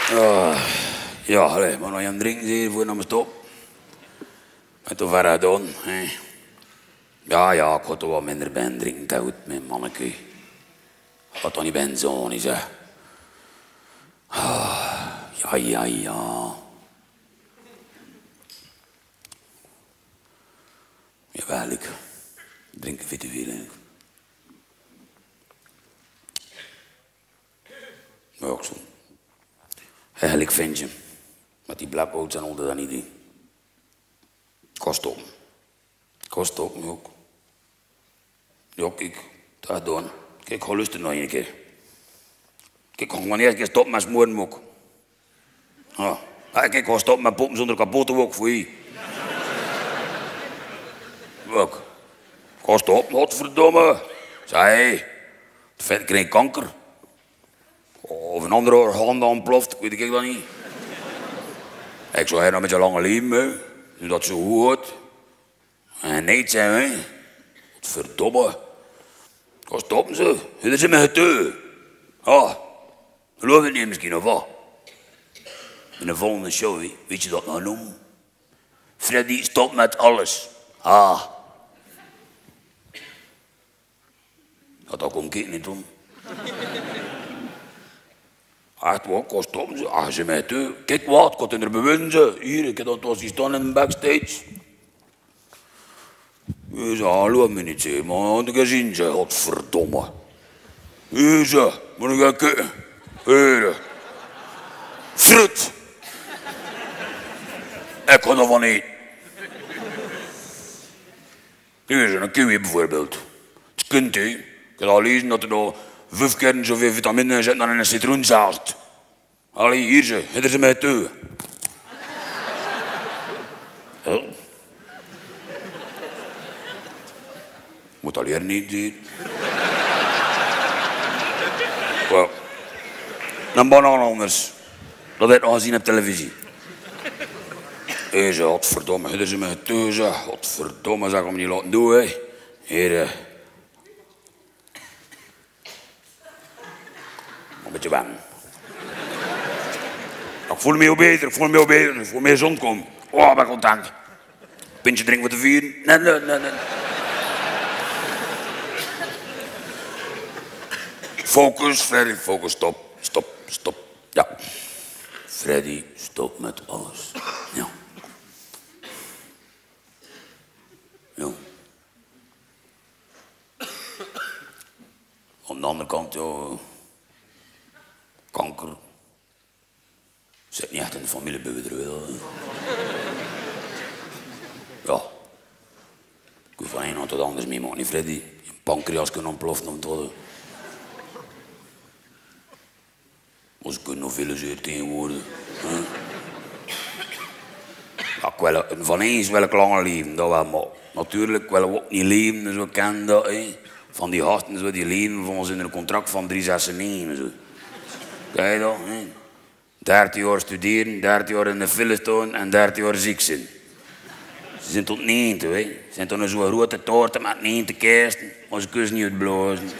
Ja, allee, maar nog een drinken hier voor je naar me stop. En toen verder dan. Ja, ik had toch wat minder bij drinken, dat goed, mijn manneke. Gaat toch niet bij een zoon, is hè? Ja. Jawel, ik drink veel te veel, eigenlijk. Ja, ook zo. Eigenlijk vind je. Met die blackouts en onder dat niet in. Kost op me ook. Ja, kijk, dat doen. Kijk, ga lusten nog een keer. Kijk, ga wanneer ik stop met smoren ook. Ja, kijk, ga stop met poppen zonder kapot ook voor je. Ook. Ga stop, godverdomme. Zeg, het vet krijgt kanker. Of een andere orgaan dat ontploft, weet ik dat niet. Ik zou nog met je lange leven, hè. Dus dat zo goed. En niet zijn, hè. Verdomme. Ga stoppen ze. Dit is in mijn geteu. Ja. Geloof je niet misschien of wat? In de volgende show, weet je dat nou noemen? Freddy stopt met alles. Dat kon ik niet doen. Echt wat, ga stoppen ze. Ze mij toe. Kijk wat, ik had in er bewinnen ze. Hier, ik heb dat was hier staan in de backstage. Je zei, hallo me niet zeggen, maar had ik gezien, zei, godverdomme. Je zei, moet ik gaan kijken. Heren. Fruit. Ik kan ervan eten. Hier is een kiwi bijvoorbeeld. Het kunt u. Ik heb al lezen dat er nog 5 keer zoveel vitamine in zit dan in een citroenzaad. Allee, hier ze, hier ze mij toe. Ja. Moet al hier niet zien. Well. Een banaan anders. Dat heb ik nog gezien op televisie. Deze, godverdomme, hier ze mij toe, zeg. Godverdomme, zeg ik hem niet laten doen, hè. Hier, een beetje wennen. Ik voel me heel beter, ik voel me gezond komen. Oh, ik ben content. Pintje drinken voor de vieren? Nee. Focus, Freddy, focus, stop. Ja. Freddy, stop met alles. Ja. Aan de andere kant, ja, kanker. Zit niet echt in de familie bij wel. Ja. Ik hoef van een tot anders mee, maar niet Freddy. Je pancreas kunnen ontploffen om te worden. Maar ze kunnen nog veel zeer tegenwoordig. Ja, van eens wil ik langer leven, dat wel, maar natuurlijk willen we ook niet leven, dus we kennen dat, hè. Van die gasten, zo, die leven volgens in een contract van 369. Zo. Kijk je dat? Hè? 30 jaar studeren, 30 jaar in de file staan en 30 jaar ziek zijn. Ze zijn tot 90, hè. Ze zijn toch een zo'n grote taart met 90 kersten, maar ze kunnen niet uitblazen.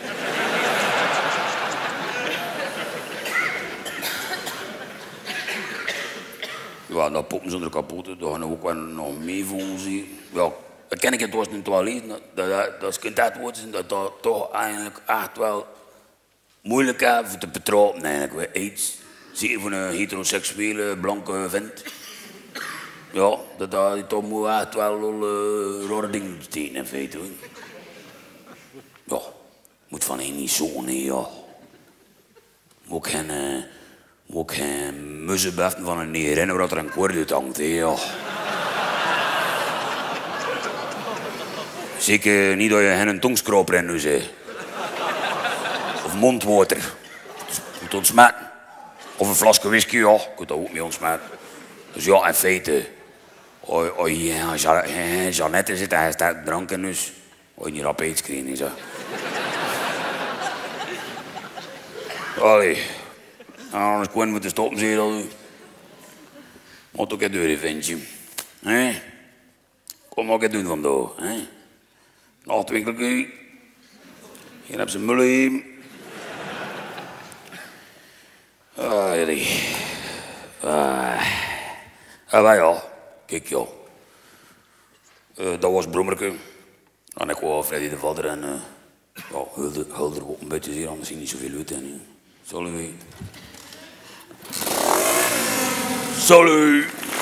Ja, dat poppen zonder kapot, dat gaan we ook wel nog mee voor ons hier. Ja, dat ken ik het was in het toilet, dat is kind dat woord is, dat toch eigenlijk echt wel moeilijk is voor te betrappen eigenlijk. Iets, zeker voor een heteroseksuele blanke vent. Ja, dat toch moet echt wel rare dingen betekenen in feite. Ja, moet van een niet zo, nee, ja. Moet geen muzzenbeffen van een neer herinneren dat er een koord uit hangt, hè, ja. Zeker niet dat je geen tongskroper in nu zei. Of mondwater. Dat moet ontsmetten. Of een flesje whisky, ja, ik kan dat ook mee ontsmetten. Dus ja, in feite, Jeannette zit en hij staat dranken, dus je niet rap iets krijgen, zo. Allee. Anders kon je moeten stoppen, zeg je dat. Moet ook een deur, ventje. Kom ook een doen vandaag. Nog het winkeltje. Hier heb ze mullen. Maar ja, kijk ja. Dat was Brommerke. En ik wou Freddy de Vader en ja, Hulder ook een beetje zeer, anders niet zoveel uit. Salut. Salut.